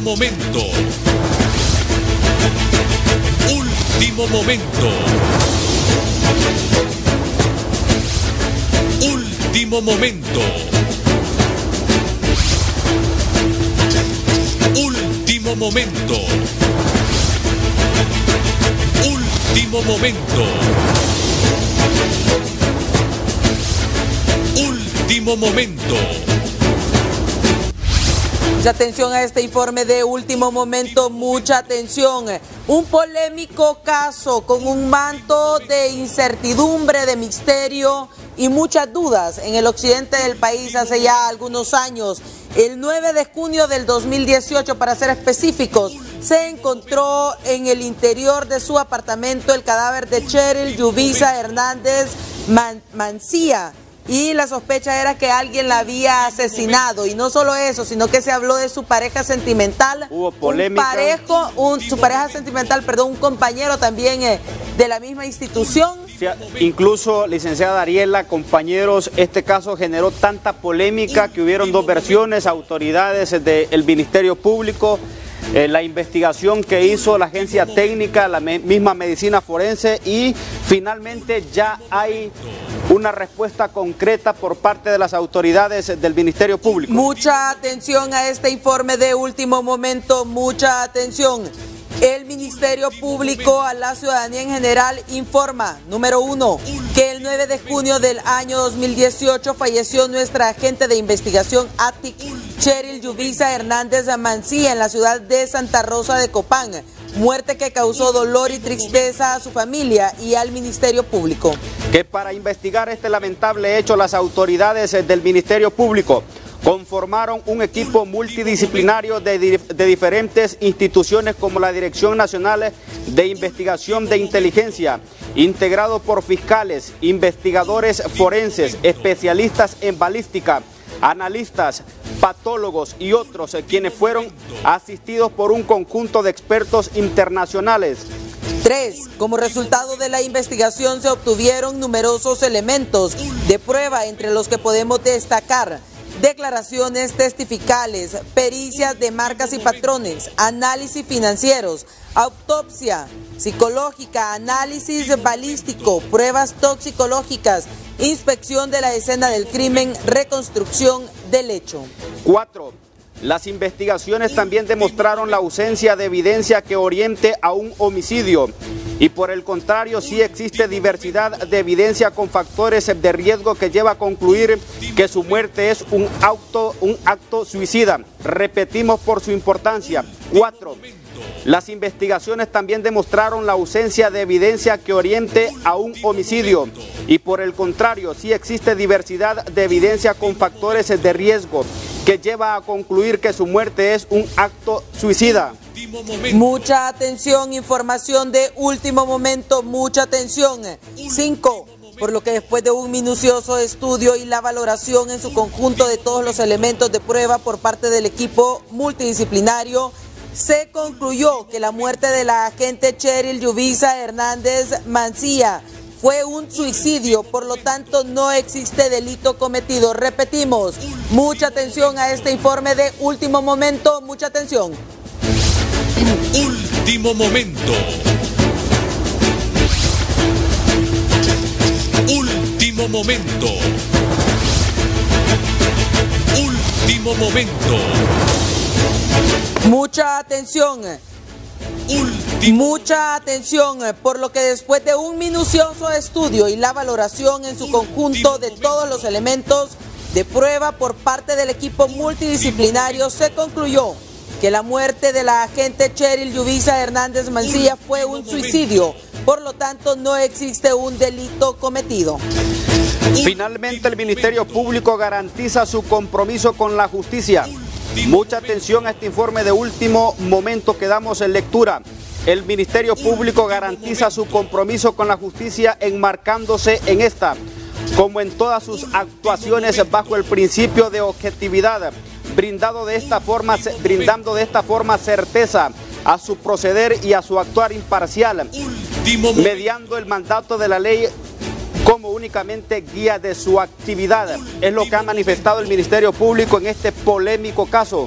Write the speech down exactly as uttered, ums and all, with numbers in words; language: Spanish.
momento. Último momento. Último momento. Último momento. Último momento. Último momento. Mucha atención a este informe de último momento, mucha atención. Un polémico caso con un manto de incertidumbre, de misterio y muchas dudas en el occidente del país hace ya algunos años. El nueve de junio del dos mil dieciocho, para ser específicos, se encontró en el interior de su apartamento el cadáver de Cheryl Yubisa Hernández Man Mancía. Y la sospecha era que alguien la había asesinado. Y no solo eso, sino que se habló de su pareja sentimental. Hubo polémica. Un parejo, un, su pareja sentimental, perdón, un compañero también eh, de la misma institución. Sí, incluso, licenciada Ariela, compañeros, este caso generó tanta polémica que hubieron dos versiones, autoridades del Ministerio Público, eh, la investigación que hizo la agencia técnica, la me misma medicina forense, y finalmente ya hay una respuesta concreta por parte de las autoridades del Ministerio Público. Mucha atención a este informe de último momento, mucha atención. El Ministerio Público a la ciudadanía en general informa, número uno, que el nueve de junio del año dos mil dieciocho falleció nuestra agente de investigación A T I C, Cheryl Yubisa Hernández Mancía, en la ciudad de Santa Rosa de Copán. Muerte que causó dolor y tristeza a su familia y al Ministerio Público. Que para investigar este lamentable hecho, las autoridades del Ministerio Público conformaron un equipo multidisciplinario de, de diferentes instituciones como la Dirección Nacional de Investigación de Inteligencia, integrado por fiscales, investigadores forenses, especialistas en balística, analistas, patólogos y otros, eh, quienes fueron asistidos por un conjunto de expertos internacionales. Tres. Como resultado de la investigación se obtuvieron numerosos elementos de prueba, entre los que podemos destacar declaraciones testificales, pericias de marcas y patrones, análisis financieros, autopsia psicológica, análisis balístico, pruebas toxicológicas, inspección de la escena del crimen, reconstrucción del hecho. Cuatro. Las investigaciones también demostraron la ausencia de evidencia que oriente a un homicidio, y por el contrario sí existe diversidad de evidencia con factores de riesgo que lleva a concluir que su muerte es un acto, un acto suicida. Repetimos por su importancia. Cuatro. Las investigaciones también demostraron la ausencia de evidencia que oriente a un homicidio, y por el contrario sí existe diversidad de evidencia con factores de riesgo que lleva a concluir que su muerte es un acto suicida. Mucha atención, información de último momento, mucha atención. Cinco. Por lo que después de un minucioso estudio y la valoración en su conjunto de todos los elementos de prueba por parte del equipo multidisciplinario, se concluyó que la muerte de la agente Cheryl Yubisa Hernández Mancía fue un suicidio, por lo tanto no existe delito cometido. Repetimos, mucha atención a este informe de último momento, mucha atención. Último momento. Último momento. Último momento. Mucha atención. Último. Mucha atención, por lo que después de un minucioso estudio y la valoración en su conjunto de todos los elementos de prueba por parte del equipo multidisciplinario, se concluyó que la muerte de la agente Cheryl Yubisa Hernández Mancía fue un suicidio, por lo tanto no existe un delito cometido. Finalmente, el Ministerio Público garantiza su compromiso con la justicia. Mucha atención a este informe de último momento que damos en lectura. El Ministerio Público garantiza su compromiso con la justicia enmarcándose en esta, como en todas sus actuaciones, bajo el principio de objetividad, brindado de esta forma, brindando de esta forma certeza a su proceder y a su actuar imparcial, mediando el mandato de la ley como únicamente guía de su actividad. Es lo que ha manifestado el Ministerio Público en este polémico caso.